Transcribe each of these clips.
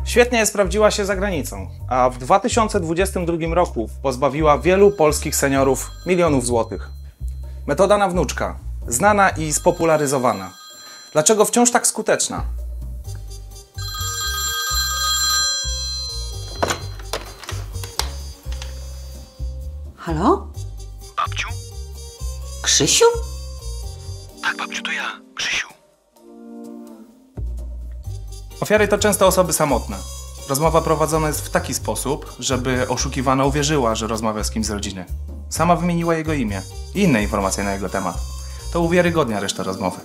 Świetnie sprawdziła się za granicą, a w 2022 roku pozbawiła wielu polskich seniorów milionów złotych. Metoda na wnuczka, znana i spopularyzowana. Dlaczego wciąż tak skuteczna? Halo? Babciu? Krzysiu? Tak, babciu, to ja, Krzysiu. Ofiary to często osoby samotne. Rozmowa prowadzona jest w taki sposób, żeby oszukiwana uwierzyła, że rozmawia z kimś z rodziny. Sama wymieniła jego imię i inne informacje na jego temat. To uwiarygodnia resztę rozmowy.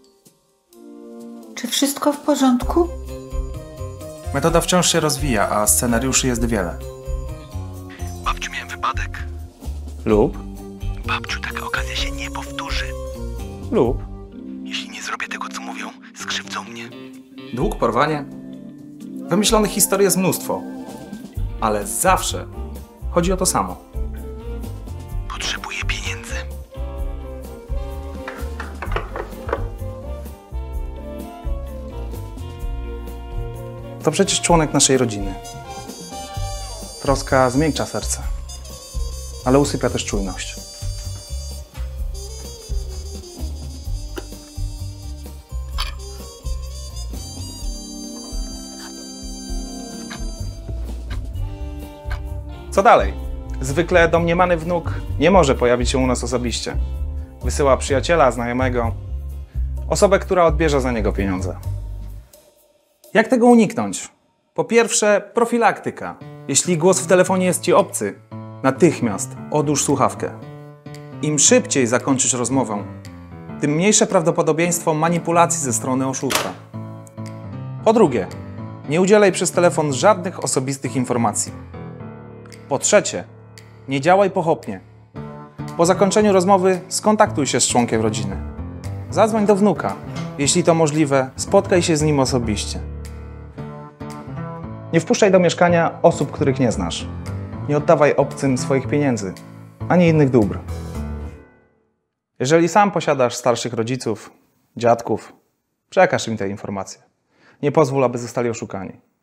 Czy wszystko w porządku? Metoda wciąż się rozwija, a scenariuszy jest wiele. Babciu, miałem wypadek. Lub? Babciu, taka okazja się nie powtórzy. Lub? Jeśli nie zrobię tego, co mówią, skrzywdzą mnie. Dług, porwanie? Wymyślonych historii jest mnóstwo. Ale zawsze chodzi o to samo. Potrzebuję pieniędzy. To przecież członek naszej rodziny. Troska zmiękcza serce, ale usypia też czujność. Co dalej? Zwykle domniemany wnuk nie może pojawić się u nas osobiście. Wysyła przyjaciela, znajomego, osobę, która odbierze za niego pieniądze. Jak tego uniknąć? Po pierwsze, profilaktyka. Jeśli głos w telefonie jest Ci obcy, natychmiast odłóż słuchawkę. Im szybciej zakończysz rozmowę, tym mniejsze prawdopodobieństwo manipulacji ze strony oszusta. Po drugie, nie udzielaj przez telefon żadnych osobistych informacji. Po trzecie, nie działaj pochopnie. Po zakończeniu rozmowy skontaktuj się z członkiem rodziny. Zadzwoń do wnuka. Jeśli to możliwe, spotkaj się z nim osobiście. Nie wpuszczaj do mieszkania osób, których nie znasz. Nie oddawaj obcym swoich pieniędzy, ani innych dóbr. Jeżeli sam posiadasz starszych rodziców, dziadków, przekaż im te informacje. Nie pozwól, aby zostali oszukani.